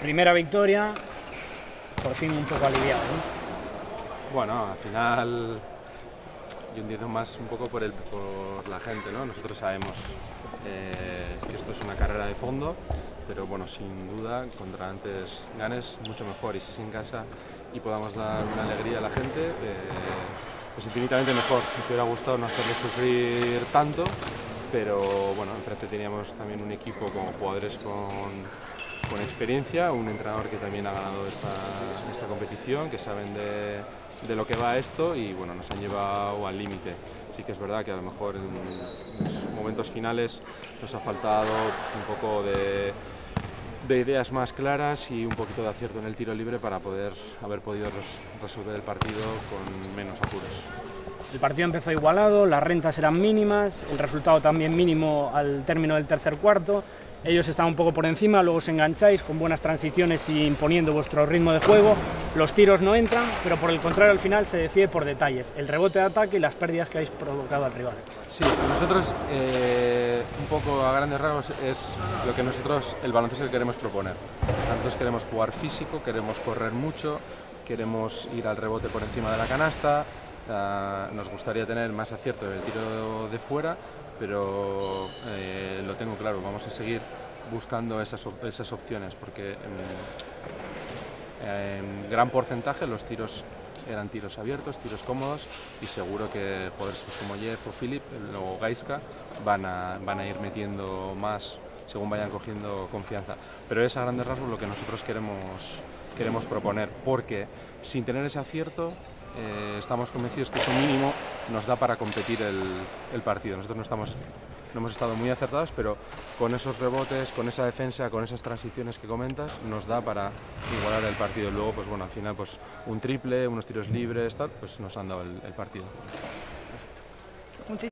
Primera victoria, por fin un poco aliviado, ¿no? Bueno, al final yo entiendo más un poco por la gente, ¿no? Nosotros sabemos que esto es una carrera de fondo, pero bueno, sin duda, contra antes ganes, mucho mejor. Y si es en casa y podamos dar una alegría a la gente, pues infinitamente mejor. Nos hubiera gustado no hacerle sufrir tanto, pero bueno, enfrente teníamos también un equipo con jugadores con experiencia, un entrenador que también ha ganado esta competición, que saben de lo que va esto y bueno, nos han llevado al límite. Sí que es verdad que a lo mejor en los momentos finales nos ha faltado pues, un poco de ideas más claras y un poquito de acierto en el tiro libre para haber podido resolver el partido con menos apuros. El partido empezó igualado, las rentas eran mínimas, el resultado también mínimo al término del tercer cuarto. Ellos estaban un poco por encima, luego os engancháis con buenas transiciones y imponiendo vuestro ritmo de juego. Los tiros no entran, pero por el contrario al final se decide por detalles, el rebote de ataque y las pérdidas que habéis provocado al rival. Sí, nosotros un poco a grandes rasgos es lo que nosotros, el baloncesto que queremos proponer. Nosotros queremos jugar físico, queremos correr mucho, queremos ir al rebote por encima de la canasta, nos gustaría tener más acierto en el tiro de fuera, pero lo tengo claro, vamos a seguir buscando esas opciones porque en gran porcentaje los tiros eran tiros abiertos, tiros cómodos y seguro que jugadores como Jeff o Philip o Gaiska van a ir metiendo más según vayan cogiendo confianza. Pero es a grandes rasgos lo que nosotros queremos proponer, porque sin tener ese acierto estamos convencidos que eso mínimo nos da para competir el partido. Nosotros no hemos estado muy acertados, pero con esos rebotes, con esa defensa, con esas transiciones que comentas, nos da para igualar el partido. Y luego, pues bueno, al final, pues un triple, unos tiros libres, tal, pues nos han dado el partido.